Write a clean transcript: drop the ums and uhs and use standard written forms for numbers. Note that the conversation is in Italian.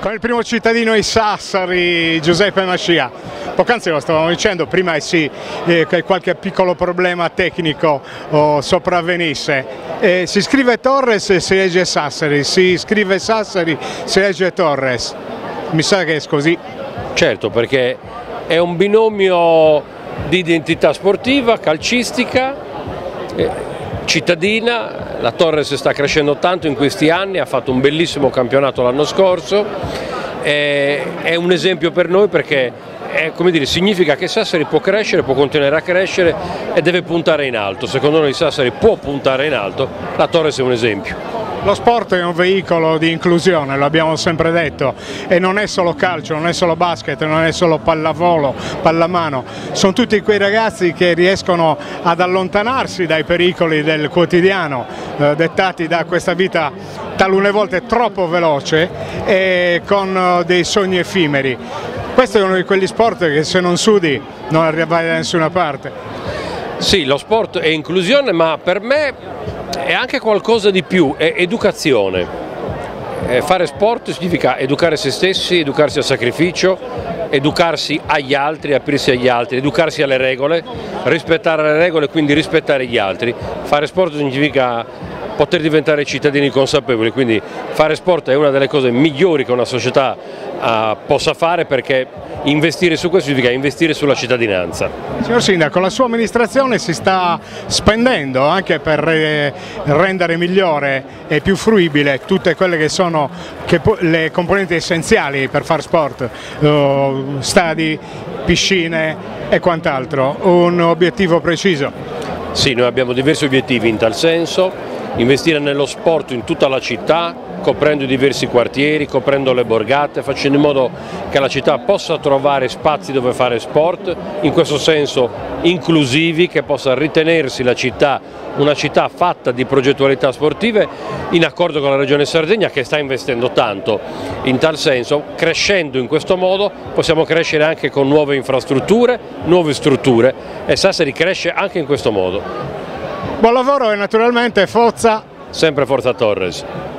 Con il primo cittadino di Sassari, Giuseppe Mascia. Poc'anzi lo stavamo dicendo, prima sì, che qualche piccolo problema tecnico sopravvenisse. Si scrive Torres e si legge Sassari, si scrive Sassari, si legge Torres. Mi sa che è così. Certo, perché è un binomio di identità sportiva, calcistica, cittadina. La Torres sta crescendo tanto in questi anni, ha fatto un bellissimo campionato l'anno scorso, è un esempio per noi perché come dire, significa che Sassari può crescere, può continuare a crescere e deve puntare in alto. Secondo noi Sassari può puntare in alto, la Torres è un esempio. Lo sport è un veicolo di inclusione, lo abbiamo sempre detto, e non è solo calcio, non è solo basket, non è solo pallavolo, pallamano, sono tutti quei ragazzi che riescono ad allontanarsi dai pericoli del quotidiano dettati da questa vita talune volte troppo veloce e con dei sogni effimeri. Questo è uno di quegli sport che se non sudi non arrivai da nessuna parte. Sì, lo sport è inclusione, ma per me è anche qualcosa di più, è educazione. Fare sport significa educare se stessi, educarsi al sacrificio, educarsi agli altri, aprirsi agli altri, educarsi alle regole, rispettare le regole e quindi rispettare gli altri. Fare sport significa poter diventare cittadini consapevoli, quindi fare sport è una delle cose migliori che una società possa fare, perché investire su questo significa investire sulla cittadinanza. Signor Sindaco, la sua amministrazione si sta spendendo anche per rendere migliore e più fruibile tutte quelle che sono le componenti essenziali per fare sport, stadi, piscine e quant'altro. Un obiettivo preciso? Sì, noi abbiamo diversi obiettivi in tal senso. Investire nello sport in tutta la città, coprendo i diversi quartieri, coprendo le borgate, facendo in modo che la città possa trovare spazi dove fare sport, in questo senso inclusivi, che possa ritenersi la città una città fatta di progettualità sportive, in accordo con la Regione Sardegna che sta investendo tanto in tal senso. Crescendo in questo modo possiamo crescere anche con nuove infrastrutture, nuove strutture, e Sassari cresce anche in questo modo. Buon lavoro e naturalmente forza! Sempre forza Torres!